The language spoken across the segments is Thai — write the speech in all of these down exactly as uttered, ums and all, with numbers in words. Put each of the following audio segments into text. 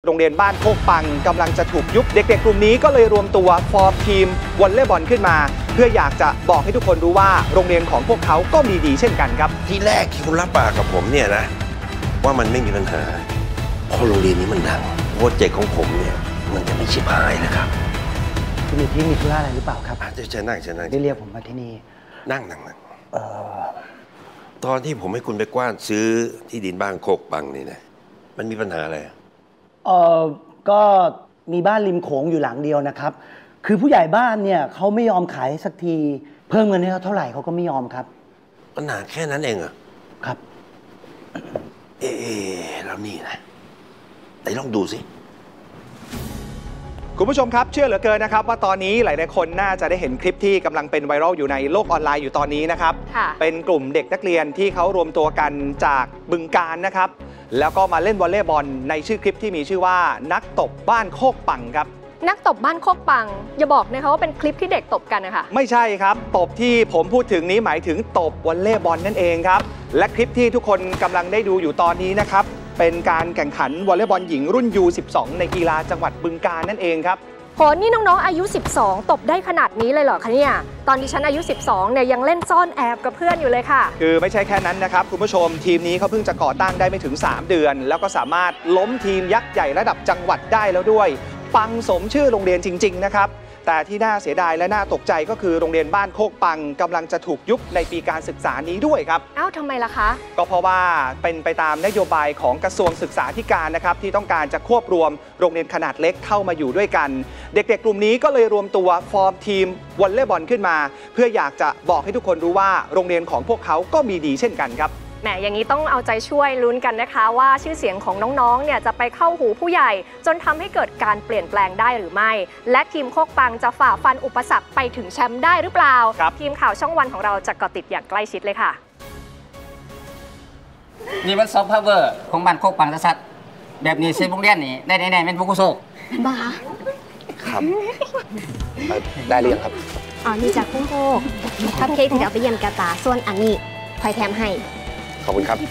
โรงเรียนบ้านโคกปังกำลังจะถูกยุบเด็กๆกลุ่มนี้ก็เลยรวมตัวฟอร์มทีมวอลเลย์บอลขึ้นมาเพื่ออยากจะบอกให้ทุกคนรู้ว่าโรงเรียนของพวกเขาก็มีดีเช่นกันครับที่แรกที่คุณรับปากกับผมเนี่ยนะว่ามันไม่มีปัญหาพอโรงเรียนนี้มันดังโปรเจกต์ของผมเนี่ยมันจะไม่ชิบหายนะครับคุณมีที่มีธุระอะไรหรือเปล่าครับจะเชิญนั่งเชิญนั่งได้เรียกผมมาที่นี่นั่งนั่งนั่งเอ่อตอนที่ผมให้คุณไปกว้านซื้อที่ดินบ้านโคกปังนี่นะมันมีปัญหาอะไรเออก็มีบ้านริมโขงอยู่หลังเดียวนะครับคือผู้ใหญ่บ้านเนี่ยเขาไม่ยอมขายสักทีเพิ่มเงินให้เขาเท่าไหร่เขาก็ไม่ยอมครับปัญหาแค่นั้นเองเหรอครับเอ๊ะแล้วนี่นะไหนลองดูสิคุณผู้ชมครับเชื่อเหลือเกินนะครับว่าตอนนี้หลายๆคนน่าจะได้เห็นคลิปที่กำลังเป็นไวรัลอยู่ในโลกออนไลน์อยู่ตอนนี้นะครับเป็นกลุ่มเด็กนักเรียนที่เขารวมตัวกันจากบึงกาฬนะครับแล้วก็มาเล่นวอลเลย์บอลในชื่อคลิปที่มีชื่อว่านักตบบ้านโคกปังครับนักตบบ้านโคกปังอย่าบอกนะคะว่าเป็นคลิปที่เด็กตบกันนะคะไม่ใช่ครับตบที่ผมพูดถึงนี้หมายถึงตบวอลเลย์บอลนั่นเองครับและคลิปที่ทุกคนกำลังได้ดูอยู่ตอนนี้นะครับเป็นการแข่งขันวอลเลย์บอลหญิงรุ่น ยู สิบสอง ในกีฬาจังหวัดบึงกาฬนั่นเองครับโหนี่น้องๆอายุสิบสองตบได้ขนาดนี้เลยเหรอคะเนี่ยตอนที่ฉันอายุสิบสองเนี่ยยังเล่นซ่อนแอบกับเพื่อนอยู่เลยค่ะคือไม่ใช่แค่นั้นนะครับคุณผู้ชมทีมนี้เขาเพิ่งจะก่อตั้งได้ไม่ถึงสามเดือนแล้วก็สามารถล้มทีมยักษ์ใหญ่ระดับจังหวัดได้แล้วด้วยปังสมชื่อโรงเรียนจริงๆนะครับแต่ที่น่าเสียดายและน่าตกใจก็คือโรงเรียนบ้านโคกปังกำลังจะถูกยุบในปีการศึกษานี้ด้วยครับอ้าวทำไมล่ะคะก็เพราะว่าเป็นไปตามนโยบายของกระทรวงศึกษาธิการนะครับที่ต้องการจะควบรวมโรงเรียนขนาดเล็กเข้ามาอยู่ด้วยกันเด็กๆกลุ่มนี้ก็เลยรวมตัวฟอร์มทีมวอลเลย์บอลขึ้นมาเพื่ออยากจะบอกให้ทุกคนรู้ว่าโรงเรียนของพวกเขาก็มีดีเช่นกันครับแหมอย่างนี้ต้องเอาใจช่วยลุ้นกันนะคะว่าชื่อเสียงของน้องๆเนี่ยจะไปเข้าหูผู้ใหญ่จนทำให้เกิดการเปลี่ยนแปลงได้หรือไม่และทีมโคกปังจะฝ่าฟันอุปสรรคไปถึงแชมป์ได้หรือเปล่าทีมข่าวช่องวันของเราจะเกาะติดอย่างใกล้ชิดเลยค่ะนี่มันซอฟต์พาวเวอร์ของบ้านโคกปังสัตว์แบบนี้เซฟโรงเรียนนี่ได้ไหนๆเป็นพวกกุโซบ้าครับได้เรียงครับอ๋อนี่จากพุ่งโคกคัพเค้กที่เอาไปเยี่ยมกาตาส่วนอันนี้คอยแถมให้ขอบคุณครับ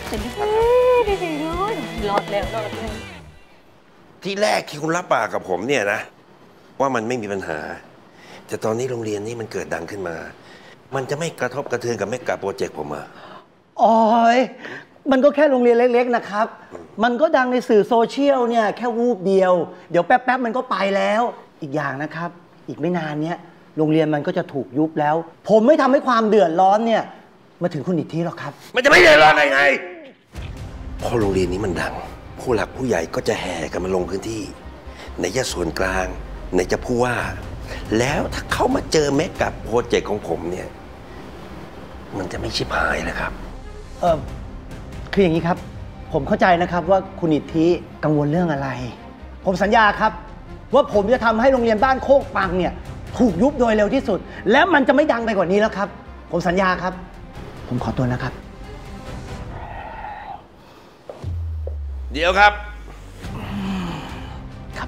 รอดแล้วรอดแล้วที่แรกที่คุณรับปากกับผมเนี่ยนะว่ามันไม่มีปัญหาแต่ตอนนี้โรงเรียนนี้มันเกิดดังขึ้นมามันจะไม่กระทบกระเทือนกับแมกกาโปรเจกต์ผมอะอ๋อมันก็แค่โรงเรียนเล็กๆนะครับมันก็ดังในสื่อโซเชียลเนี่ยแค่วูบเดียวเดี๋ยวแป๊บๆมันก็ไปแล้วอีกอย่างนะครับอีกไม่นานเนี้ยโรงเรียนมันก็จะถูกยุบแล้วผมไม่ทำให้ความเดือดร้อนเนี่ยมาถึงคุณอิทธิหรอกครับมันจะไม่เดือดร้อนได้ไงพอโรงเรียนนี้มันดังผู้หลักผู้ใหญ่ก็จะแห่กันมาลงพื้นที่ไหนจะส่วนกลางไหนจะผู้ว่าแล้วถ้าเข้ามาเจอแมกกาโปรเจกต์ของผมเนี่ยมันจะไม่ชิบหายนะครับเออคืออย่างนี้ครับผมเข้าใจนะครับว่าคุณอิทธิกังวลเรื่องอะไรผมสัญญาครับว่าผมจะทำให้โรงเรียนบ้านโคกปังเนี่ยถูกยุบโดยเร็วที่สุดและมันจะไม่ดังไปกว่านี้แล้วครับผมสัญญาครับผมขอตัวนะครับเดี๋ยวครับครับ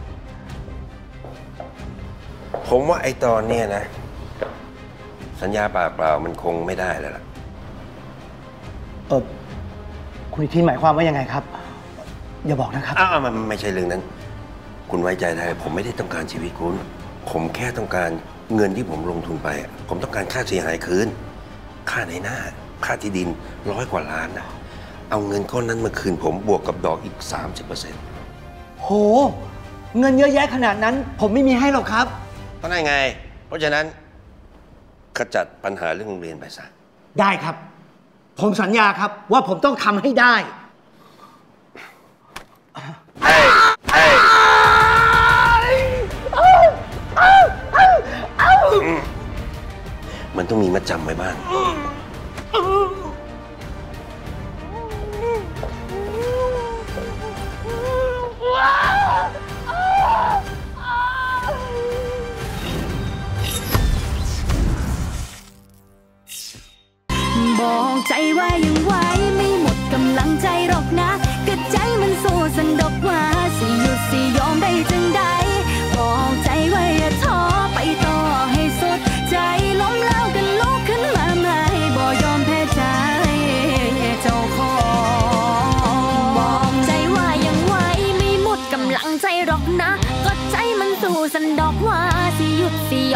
ผมว่าไอ้ตอนเนี้ยนะสัญญาปากเปล่ามันคงไม่ได้แล้วล่ะเออคุณอิทธิหมายความว่ายังไงครับอย่าบอกนะครับอ้าวมันไม่ใช่เรื่องนั้นคุณไว้ใจได้ผมไม่ได้ต้องการชีวิตคุณผมแค่ต้องการเงินที่ผมลงทุนไปผมต้องการค่าเสียหายคืนค่าในหน้าค่าที่ดินร้อยกว่าล้านนะเอาเงินก้อนนั้นมาคืนผมบวกกับดอกอีก สามสิบเปอร์เซ็นต์โหเงินเยอะแยะขนาดนั้นผมไม่มีให้หรอกครับก็ได้ไงเพราะฉะนั้นขจัดปัญหาเรื่องโรงเรียนไปซะได้ครับผมสัญญาครับว่าผมต้องทำให้ได้มันต้องมีมัดจำไว้บ้างบอกใจว่ายังไหวไม่หมดกำลังใจหรอกนะกะใจมันสู้สันดอกว่าสิหยุดสิยอมได้จังใดบอกใจว่าอย่าท้อไปต่อให้สุดใจล้มแล้วกันลุกขึ้นมาใหม่บใจหรอกนะก็ใจมันสู้สันดอกว่าสิหยุดสิ